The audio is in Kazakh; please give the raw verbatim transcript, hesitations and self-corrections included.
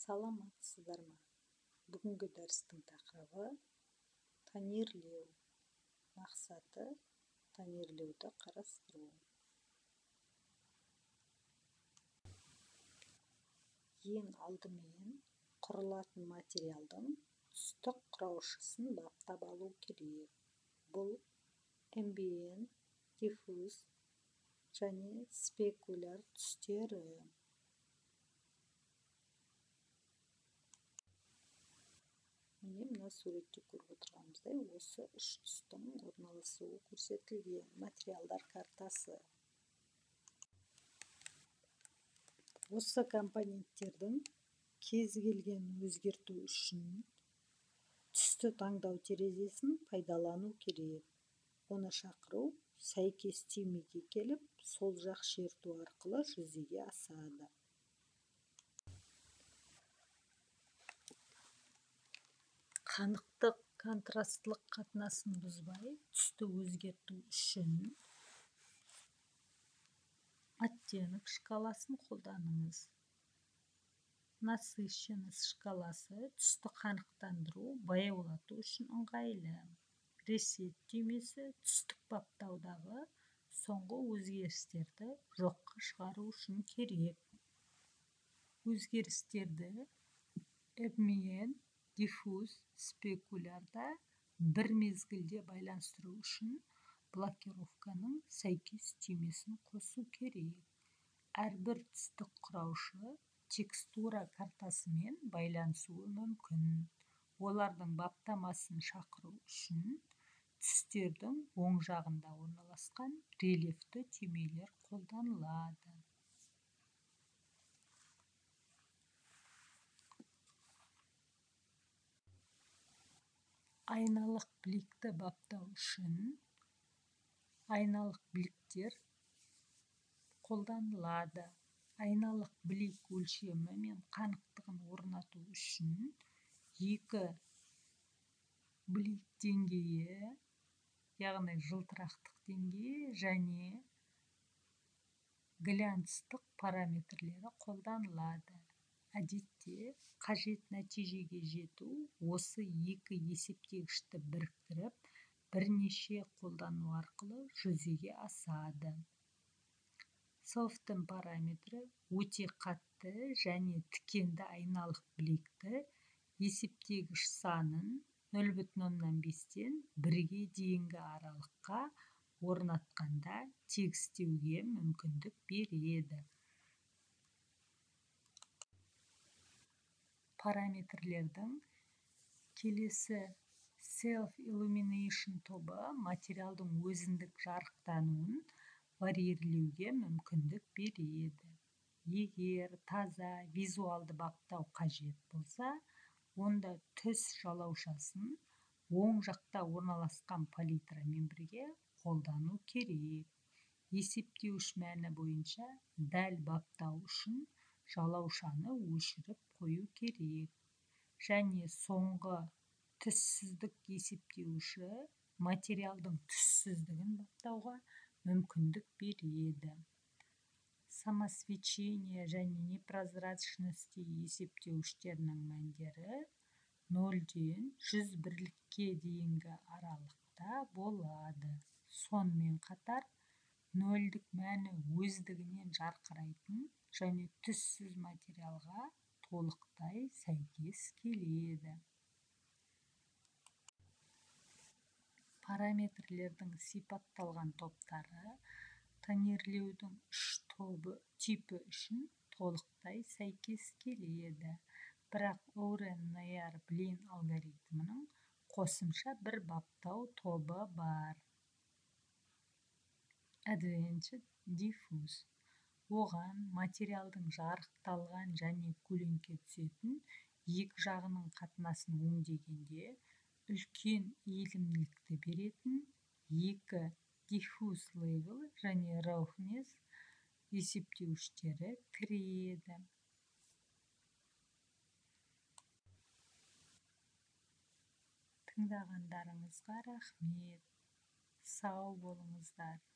Саламатсыздар ма? Бүгінгі дәрістің тақырыбы тонирлеу. Мақсаты тонирлеуді қарастыру. Ең алдымен құрылатын материалдың түстік құраушысын баптап алу керек. Бұл эмбиент, диффуз және спекуляр түстері. Міне мына суретте көріп отырғанымыздай, осы үш түстің орналасуы көрсетілген материалдар картасы. Осы компоненттердің кез келген өзгерту үшін түсті таңдау терезесін пайдалану керек. Оны шақыру сәйкес түймеге келіп, сол жақ шерту арқылы жүзеге асады. Қанықтық контрастлық қатынасын бұзбай, түсті өзгерту үшін оттенок шкаласын қолданыңыз. Насыщенность шкаласы түсті қанықтандыру, баяулату үшін ыңғайлы. Ресет түймесі түстік баптаудағы соңғы өзгерістерді жоққа шығару үшін керек. Өзгерістерді эмбиент, диффуз, спекулярда бір мезгілде байланыстыру үшін блокировканың сәйкес түймесін қосу керек. Әрбір түстік құраушы текстура картасымен байланысуы мүмкін. Олардың баптамасын шақыру үшін түстердің оң жағында орналасқан рельефті түймелер қолданылады. Айналық білікті баптау үшін айналық біліктер қолданылады. Айналық білік өлшемі мен қанықтығын орнату үшін екі білік деңгейі, яғни жылтырақтық деңгейі және глянцтық параметрлері қолданылады. Әдетте қажет нәтижеге жету осы екі есептегішті біріктіріп, бірнеше қолдану арқылы жүзеге асады. Софттың параметрі өте қатты және тікенді айналық білекті есептегіш санын нөл бүтін оннан бестен бірге дейінгі аралыққа орнатқанда тегістеуге мүмкіндік береді. Параметрлердің келесі self-illumination тобы материалдың өзіндік жарықтануын варьирлеуге мүмкіндік береді. Егер таза визуалды баптау қажет болса, онда түс жалаушасын оң жақта орналасқан палитрамен бірге қолдану керек. Есептеуіш мәні бойынша дәл баптау үшін жалаушаны өшіріп қою керек. Және соңғы түссіздік есептеуіші материалдың түссіздігін баптауға мүмкіндік береді. Самосвечение және непрозрачности есептеуіштерінің мәндері нөлден жүз бірлікке дейінгі аралықта болады. Сонымен қатар, нөлдік мәні өздігінен жарқырайтын және түссіз материалға толықтай сәйкес келеді. Параметрлердің сипатталған топтары тонирлеудің үш типі үшін толықтай сәйкес келеді. Бірақ Оурен-Нейяр-Блин алгоритмінің қосымша бір баптау тобы бар. Advanced Diffuse. Оған материалдың жарықталған және көлеңке түсетін екі жағының қатынасын өңдегенде үлкен иілімділікті беретін екі diffuse level және roughness есептеуіштері кіреді. Тыңдағандарыңызға рахмет. Сау болыңыздар.